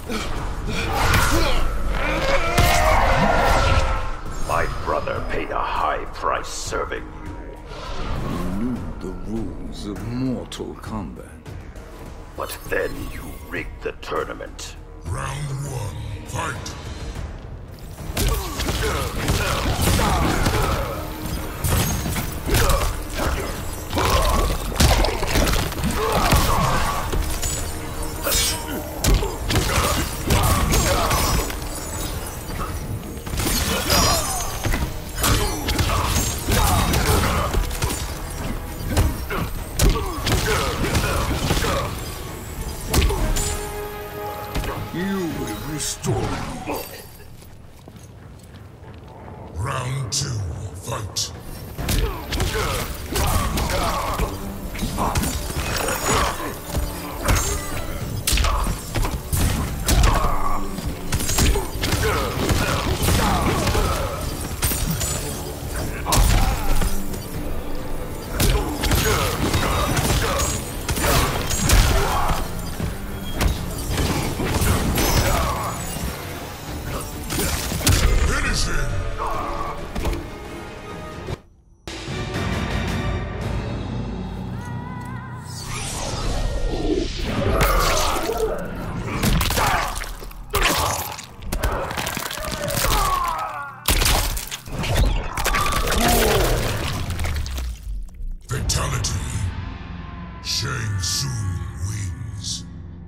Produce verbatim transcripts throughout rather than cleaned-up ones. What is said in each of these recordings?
My brother paid a high price serving you. You knew the rules of Mortal Kombat. But then you rigged the tournament. Round one, fight! You will restore me. Round two, fight! Finish him! Fatality. Shang Tsung wins.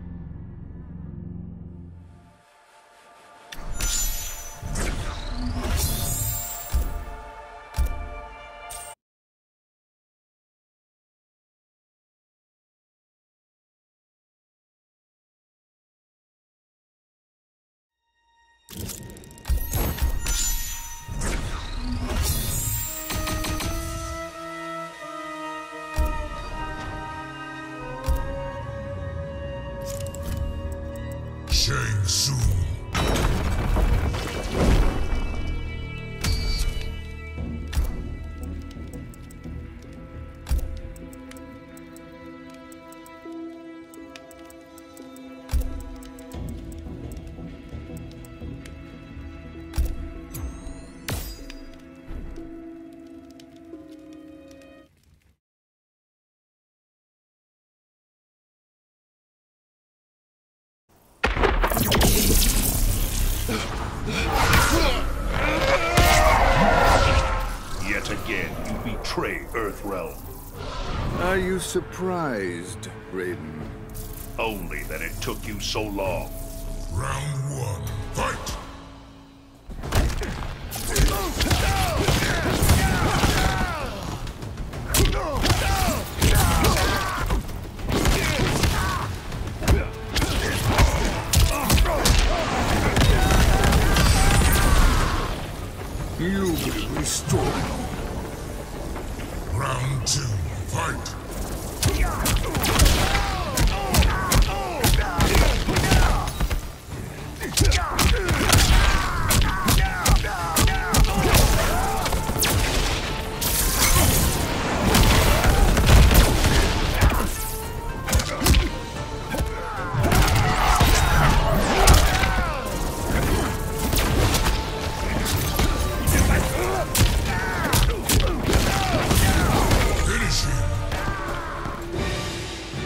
Shang Tsung. Yet again, you betray Earthrealm. Are you surprised, Raiden? Only that it took you so long. Round one, fight! You will restore me. Round two, fight! Finish him!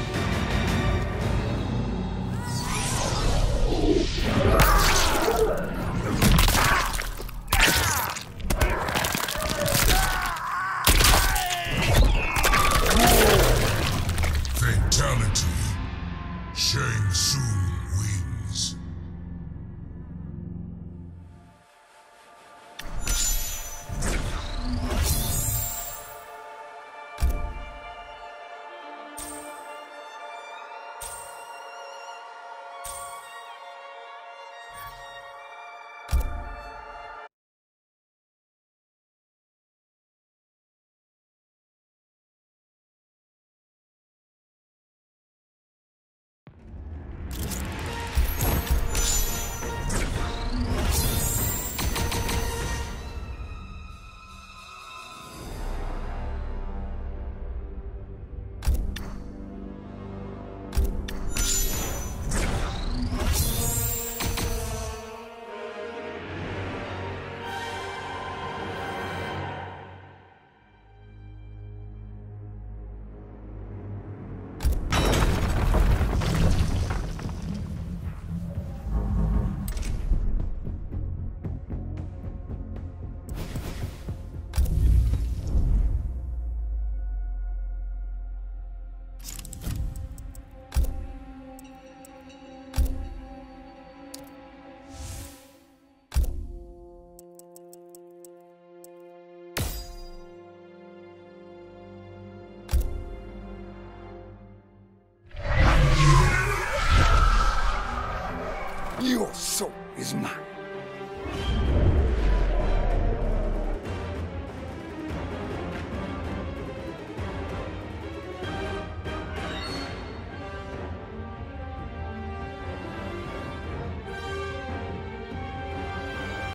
Your soul is mine.